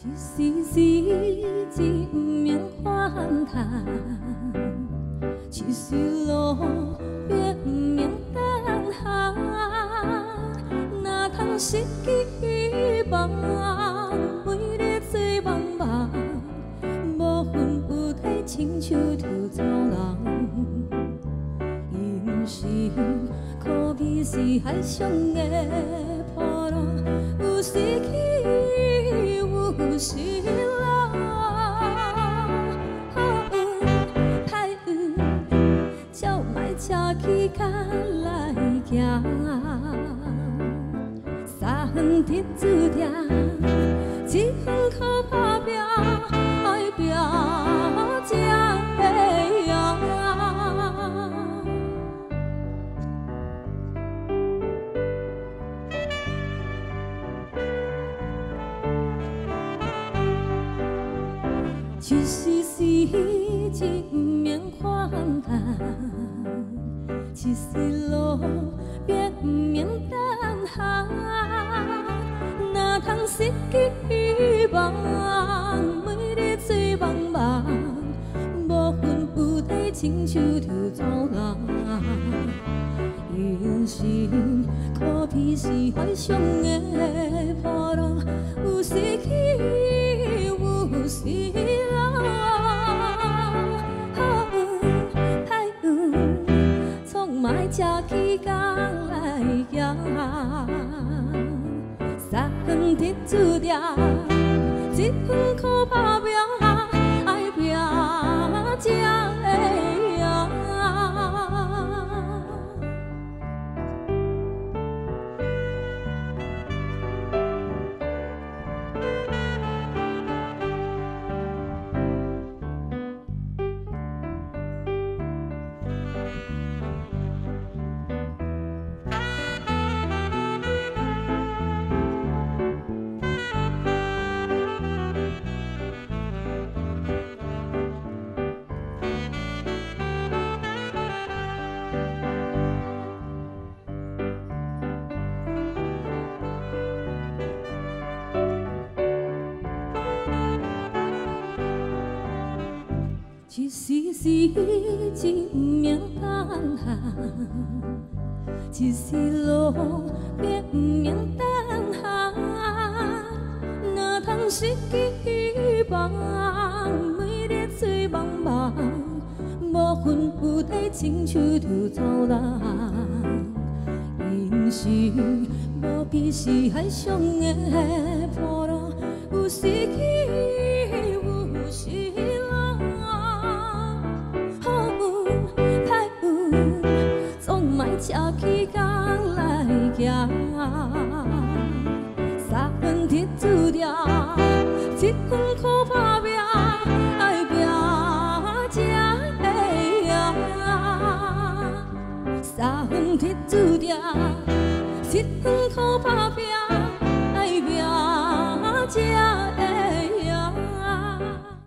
一时时只不免反弹，一时路别不免等候。哪通失去希望，每日做梦梦，无魂有体，亲像条走人。人生可比是海上的波浪，有时起，有时落。好运歹运，照卖车起脚来行。三分天注定，一分靠打拼，爱拼才会赢。一时时只不免反弹，一时路别不免等候。哪通失去希望，每日做梦梦，无魂有体，亲像条走人。人生可比是海上的波浪，有时起，有时落。好运歹运，总嘛爱吃起工来行。三分天注定，一分靠打拼，爱拼才会赢。一时时只不免等候，一时路别不免等候。哪通失去希望，每日做梦梦，无魂有体，亲像条走人。人生无比是海上的波浪，有时起，有时落。莫车起工来行，三分天注定，一分靠打拼，爱拼才会赢。三分天注定，一分靠打拼，爱拼才会赢。